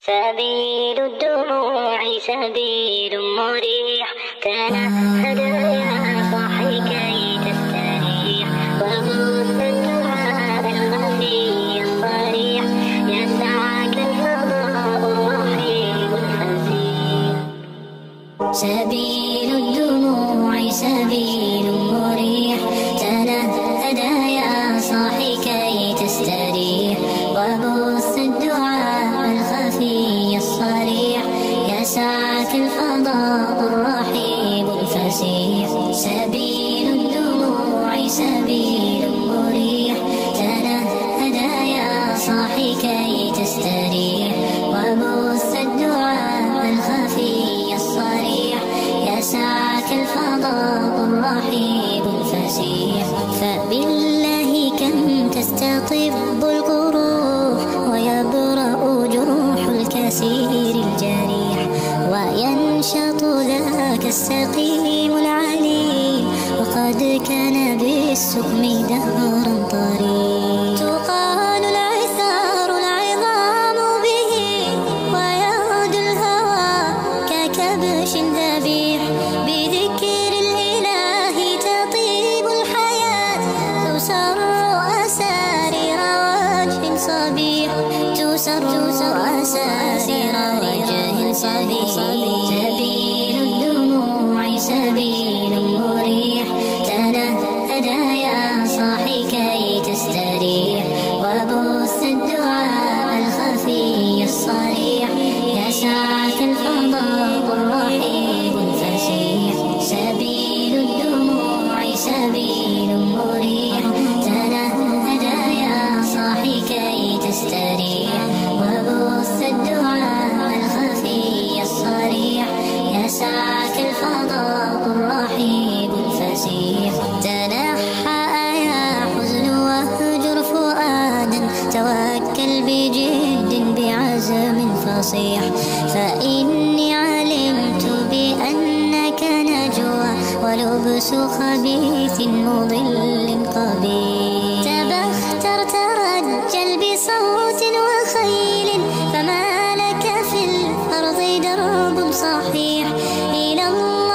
سبيل الدموع سبيل مريح، تنهد يا صاحي كي تستريح، وبث الدعاء الخفي الصريح، يسعك الفضاء الرحيم الفسيح. سبيل الدموع سبيل مريح، تنهد يا صاحي كي تستريح، وبث الدعاء الخفي الصريح، يسعك الفضاء الرحيب الفسيح. سبيل الدموع سبيل مريح، تنهد يا صاحي كي تستريح، وبث الدعاء الخفي الصريح، يسعك الفضاء الرحيب الفسيح. فبالله كم تستطب القروح، ويبرأ جروح الكثير الجريح، وينشط ذاك السقيم العليل، وقد كان بالسقم دهرا طريق. تقال العثار العظام به، ويهد الهوى ككبش ذبيح، بذكر الإله تطيب الحياة، تسر أسارير وجه صبيح، تسر أسارير وجه صبيح. سبيل الدموع سبيل مريح، تنهد يا صاحي كي تستريح، وبث الدعاء الخفي الصريح، يسعك الفضاء الرحيب الفسيح. سبيل الدموع سبيل مريح، تنهد يا صاحي كي تستريح، وبث الدعاء الخفي الصريح، يسعك الفضاء الرحيب الفسيح. تنحى يا حزن واهجر فؤادا، توكل بجد بعزم فصيح، فإني علمت بأنك نجوى، ولبس خبيث مضل قبيح. تبختر ترجل بصوت وخيل، فما لك في الأرض درب صحيح، إلى الله